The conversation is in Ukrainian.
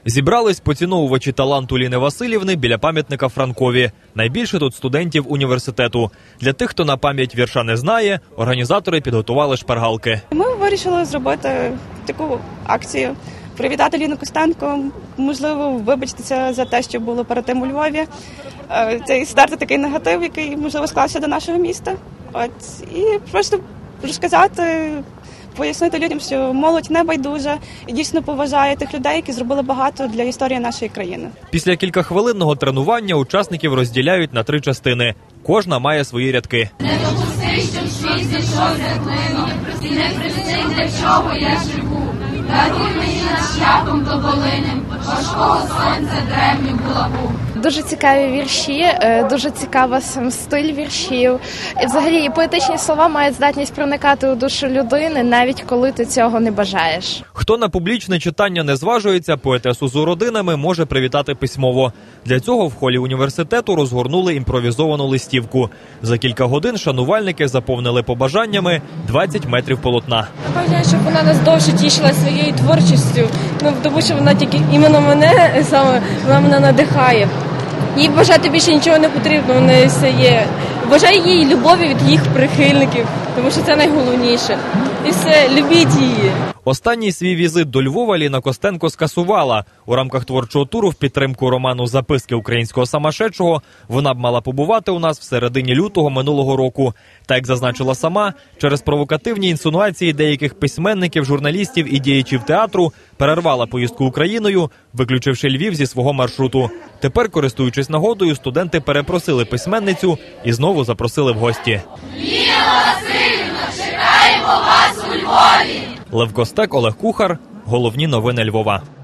Зібрались поціновувачі таланту Ліни Василівни біля пам'ятника Франкові. Найбільше тут студентів університету. Для тих, хто на пам'ять вірша не знає, організатори підготували шпаргалки. Ми вирішили зробити таку акцію. Привітати Ліну Костенко, можливо, вибачитися за те, що було перед тим у Львові. Це стерти такий негатив, який, можливо, склався до нашого міста. І просто розказати, пояснити людям, що молодь не байдужа і дійсно поважає тих людей, які зробили багато для історії нашої країни. Після кількахвилинного тренування учасників розділяють на 3 частини. Кожна має свої рядки. Не допусти, щоб світ зійшов зерклину, і не прости, для чого я живу. Даруй мені над шляхом тоболиним, важкого сонця древню булаву. Дуже цікаві вірші, дуже цікавий сам стиль віршів. І взагалі поетичні слова мають здатність проникати у душу людини, навіть коли ти цього не бажаєш. Хто на публічне читання не зважується, поетесу з родинами може привітати письмово. Для цього в холі університету розгорнули імпровізовану листівку. За кілька годин шанувальники заповнили побажаннями 20 метрів полотна. Я бажаю, щоб вона нас довше тішила своєю творчістю, тому що вона тільки іменно мене саме, вона мене надихає. Їй бажати більше нічого не потрібно, в неї все є. Бажаю їй любові від їх прихильників, тому що це найголовніше. І все, любіть її. Останній свій візит до Львова Ліна Костенко скасувала. У рамках творчого туру в підтримку роману «Записки українського самошедшого» вона б мала побувати у нас в середині лютого минулого року. Та, як зазначила сама, через провокативні інсинуації деяких письменників, журналістів і діячів театру перервала поїздку Україною, виключивши Львів зі свого маршруту. Тепер, користуючись нагодою, студенти перепросили письменницю і знову запросили в гості. Ліна Василівна, чекаємо вас у Львові! Лев Костек, Олег Кухар. Головні новини Львова.